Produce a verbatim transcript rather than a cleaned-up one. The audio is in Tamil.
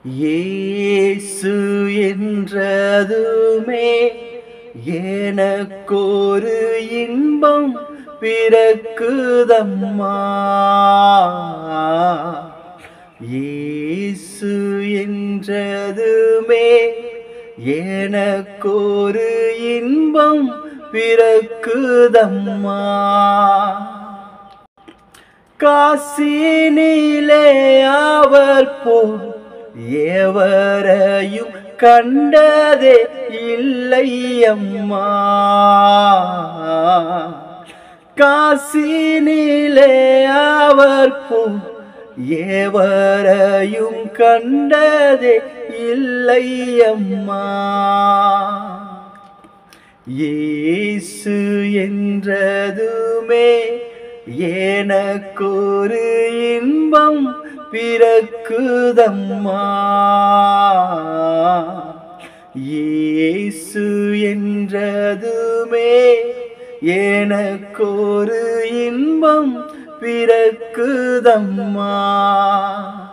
இயேசு என்றதுமே எனக்கொரு இன்பம் பிறக்குதம்மா. இயேசு என்றதுமே எனக்கொரு இன்பம் பிறக்குதம்மா. காசினிலே அவர் போல் எவரையும் கண்டதே இல்லை அம்மா. காசினிலே அவர் போல் எவரையும் கண்டதே இல்லை அம்மா. இயேசு என்றதுமே எனக்கொரு இன்பம் பிறக்குதம்மா. இயேசு என்றதுமே எனக்கொரு இன்பம் பிறக்குதம்மா.